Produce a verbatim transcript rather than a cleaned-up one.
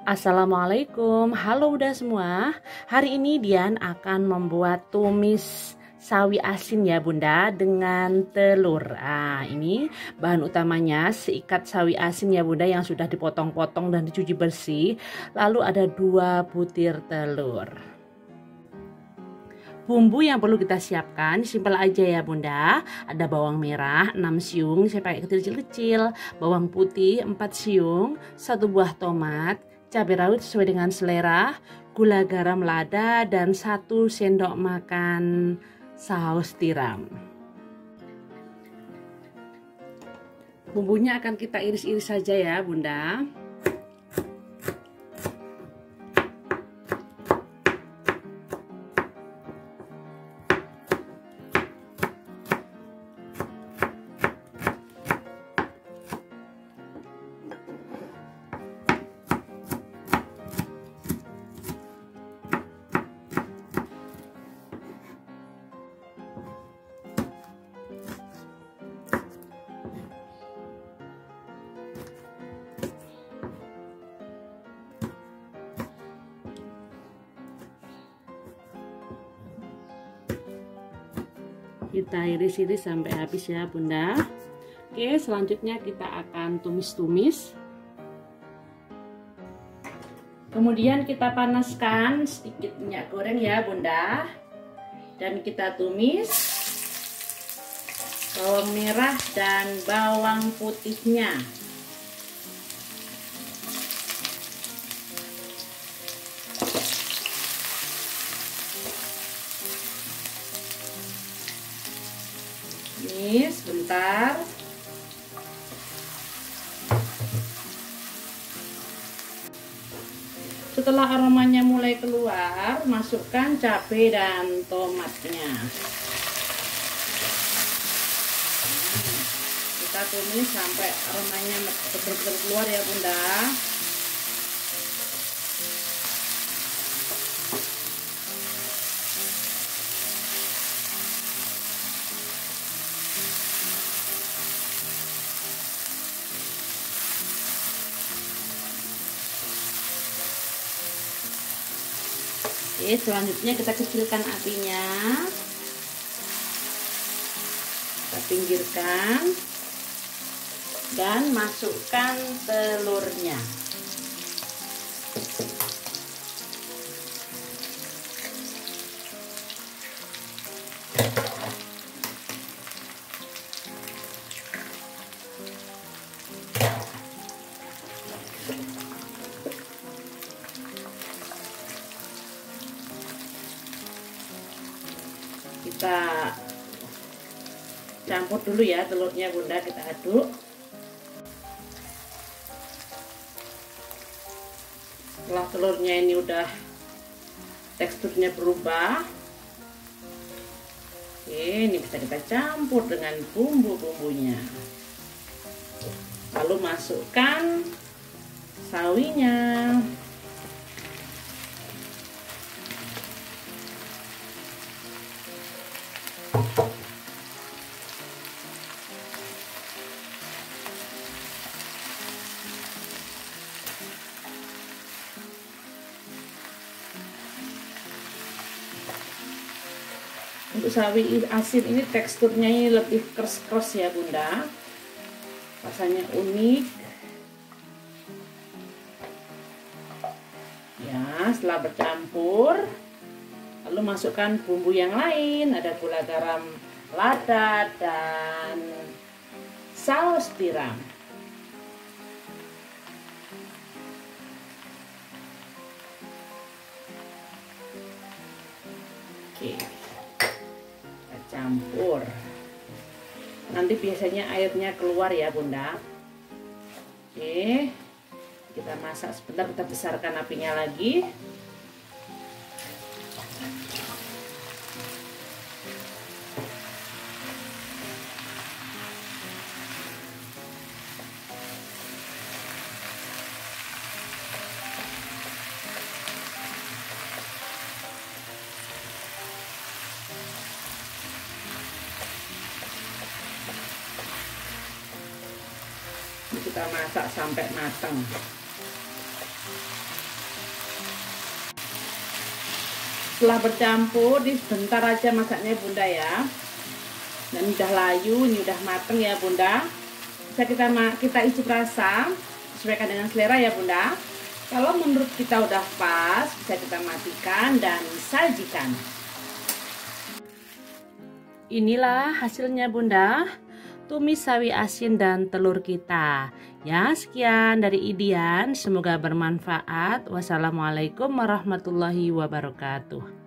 Assalamualaikum, halo udah semua. Hari ini Dian akan membuat tumis sawi asin ya Bunda dengan telur. Nah, ini bahan utamanya seikat sawi asin ya Bunda yang sudah dipotong-potong dan dicuci bersih. Lalu ada dua butir telur. Bumbu yang perlu kita siapkan simpel aja ya Bunda. Ada bawang merah enam siung, saya pakai kecil-kecil, bawang putih empat siung, satu buah tomat, cabai rawit sesuai dengan selera, gula garam lada, dan satu sendok makan saus tiram. Bumbunya akan kita iris-iris saja ya Bunda. Kita iris-iris sampai habis ya Bunda. Oke, selanjutnya kita akan tumis-tumis. Kemudian kita panaskan sedikit minyak goreng ya Bunda. Dan kita tumis bawang merah dan bawang putihnya. Ini sebentar. Setelah aromanya mulai keluar, masukkan cabai dan tomatnya. Kita tumis sampai aromanya betul-betul keluar ya Bunda. Oke, selanjutnya kita kecilkan apinya, kita pinggirkan dan masukkan telurnya. Kita campur dulu ya telurnya Bunda, kita aduk. Setelah telurnya ini udah teksturnya berubah, oke, ini bisa kita campur dengan bumbu-bumbunya. Lalu masukkan sawinya. Untuk sawi asin ini teksturnya ini lebih keras-keras ya Bunda. Rasanya unik. Ya, setelah bercampur, lalu masukkan bumbu yang lain. Ada gula garam lada dan saus tiram. Oke. Campur. Nanti biasanya airnya keluar ya Bunda. Oke, kita masak sebentar, kita besarkan apinya lagi. Kita masak sampai matang. Setelah bercampur, di sebentar aja masaknya Bunda ya. Dan udah layu, ini udah mateng ya Bunda. Bisa kita kita icip rasa, sesuaikan dengan selera ya Bunda. Kalau menurut kita udah pas, bisa kita matikan dan sajikan. Inilah hasilnya Bunda, tumis sawi asin dan telur kita. Ya, sekian dari Idian, semoga bermanfaat. Wassalamualaikum warahmatullahi wabarakatuh.